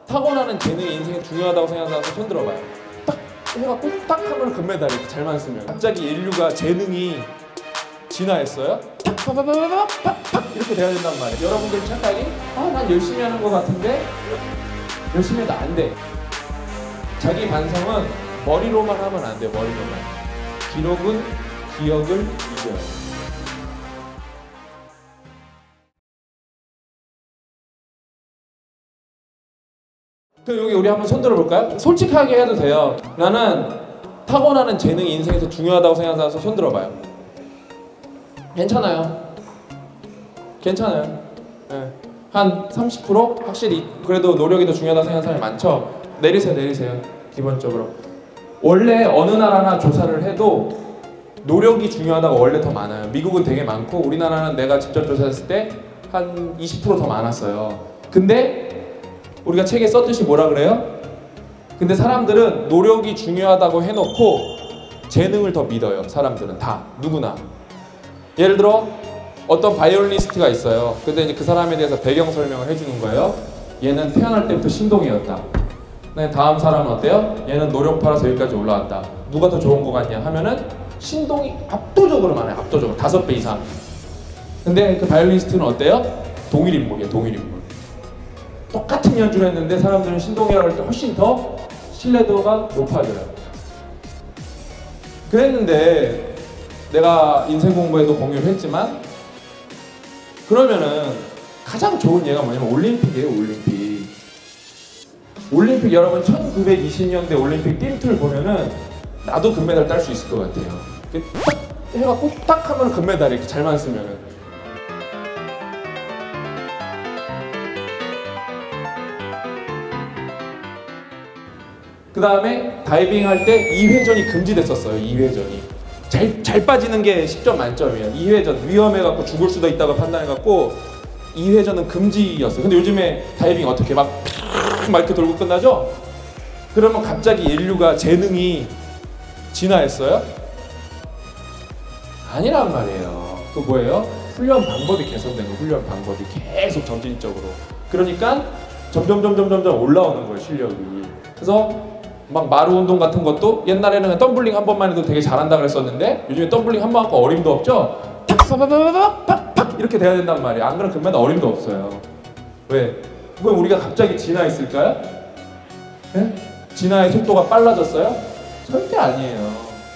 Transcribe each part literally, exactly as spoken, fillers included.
타고나는 재능이 인생에 중요하다고 생각하는 사람 손 들어봐요. 딱 해갖고 딱 하면 금메달 이렇게 잘만 쓰면 갑자기 인류가 재능이 진화했어요? 팍팍팍팍팍 이렇게 돼야 된단 말이에요. 여러분들 착각이 아, 난 열심히 하는 것 같은데 열심히 해도 안 돼. 자기 반성은 머리로만 하면 안 돼. 머리로만. 기록은 기억을 이겨요. 그 여기 우리 한번 손 들어볼까요? 솔직하게 해도 돼요. 나는 타고나는 재능이 인생에서 중요하다고 생각하는 사람 손 들어봐요. 괜찮아요. 괜찮아요. 네. 한 삼십 퍼센트 확실히 그래도 노력이 더 중요하다고 생각하는 사람이 많죠. 내리세요, 내리세요. 기본적으로 원래 어느 나라나 조사를 해도 노력이 중요하다고 원래 더 많아요. 미국은 되게 많고 우리나라는 내가 직접 조사했을 때 한 이십 퍼센트 더 많았어요. 근데 우리가 책에 썼듯이 뭐라 그래요? 근데 사람들은 노력이 중요하다고 해놓고 재능을 더 믿어요. 사람들은 다 누구나. 예를 들어 어떤 바이올리니스트가 있어요. 근데 이제 그 사람에 대해서 배경 설명을 해주는 거예요. 얘는 태어날 때부터 신동이었다. 네, 다음 사람은 어때요? 얘는 노력 팔아서 여기까지 올라왔다. 누가 더 좋은 거 같냐 하면은 신동이 압도적으로 많아요. 압도적으로 다섯 배 이상. 근데 그 바이올리니스트는 어때요? 동일 인물이에요. 동일 인물. 똑같은 연주를 했는데 사람들은 신동이라고 할 때 훨씬 더 신뢰도가 높아져요. 그랬는데 내가 인생 공부에도 공유를 했지만 그러면은 가장 좋은 예가 뭐냐면 올림픽이에요. 올림픽. 올림픽 여러분 천구백이십 년대 올림픽 띠틀 보면은 나도 금메달 딸 수 있을 것 같아요. 딱 해갖고 딱 하면 금메달 이렇게 잘만 쓰면은. 그 다음에 다이빙 할 때 이 회전이 금지됐었어요. 이 회전이 잘, 잘 빠지는 게 십 점 만점이에요. 이 회전 위험해갖고 죽을 수도 있다고 판단해갖고 이 회전은 금지였어요. 근데 요즘에 다이빙 어떻게 막, 막 이렇게 돌고 끝나죠? 그러면 갑자기 인류가 재능이 진화했어요? 아니란 말이에요. 그 뭐예요? 훈련 방법이 개선된 거예요. 훈련 방법이 계속 점진적으로. 그러니까 점점 점점 점점 올라오는 거예요. 실력이. 그래서 막 마루 운동 같은 것도 옛날에는 그냥 덤블링 한 번만 해도 되게 잘한다 그랬었는데 요즘에 덤블링 한 번 하고 어림도 없죠? 팍팍팍팍팍 이렇게 돼야 된단 말이에요. 안 그러면 금메달 어림도 없어요. 왜? 그럼 우리가 갑자기 진화했을까요? 네? 진화의 속도가 빨라졌어요? 절대 아니에요.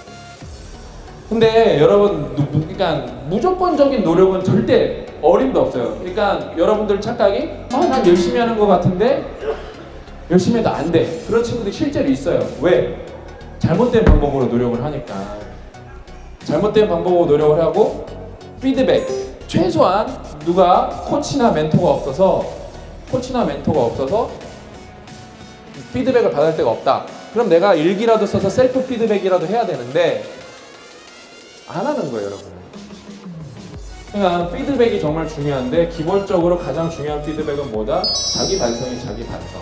근데 여러분, 그러니까 무조건적인 노력은 절대 어림도 없어요. 그러니까 여러분들 착각이 아, 난 열심히 하는 것 같은데 열심히 해도 안 돼. 그런 친구들이 실제로 있어요. 왜? 잘못된 방법으로 노력을 하니까. 잘못된 방법으로 노력을 하고 피드백. 최소한 누가 코치나 멘토가 없어서 코치나 멘토가 없어서 피드백을 받을 데가 없다. 그럼 내가 일기라도 써서 셀프 피드백이라도 해야 되는데 안 하는 거예요, 여러분. 그러니까 피드백이 정말 중요한데 기본적으로 가장 중요한 피드백은 뭐다? 자기 반성이 자기 반성.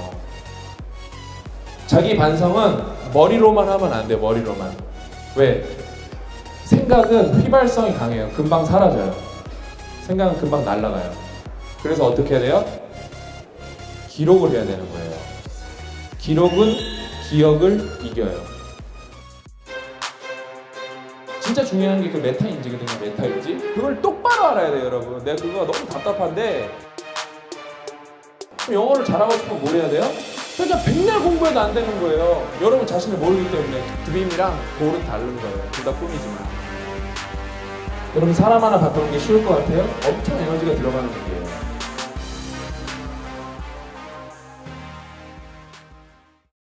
자기 반성은 머리로만 하면 안 돼. 머리로만. 왜? 생각은 휘발성이 강해요. 금방 사라져요. 생각은 금방 날아가요. 그래서 어떻게 해야 돼요? 기록을 해야 되는 거예요. 기록은 기억을 이겨요. 진짜 중요한 게 그 메타인지거든요. 메타인지. 그걸 똑바로 알아야 돼요, 여러분. 내가 그거 너무 답답한데 영어를 잘하고 싶으면 뭘 해야 돼요? 그러니까 백날 공부해도 안 되는 거예요. 여러분 자신을 모르기 때문에. 드림이랑 골은 다른 거예요. 둘 다 꿈이지만. 여러분 사람 하나 바꾸는 게 쉬울 것 같아요? 엄청 에너지가 들어가는 문제예요.